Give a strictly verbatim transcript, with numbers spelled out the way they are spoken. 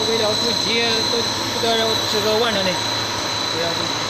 为了补给都不得要吃个完了呢，不要。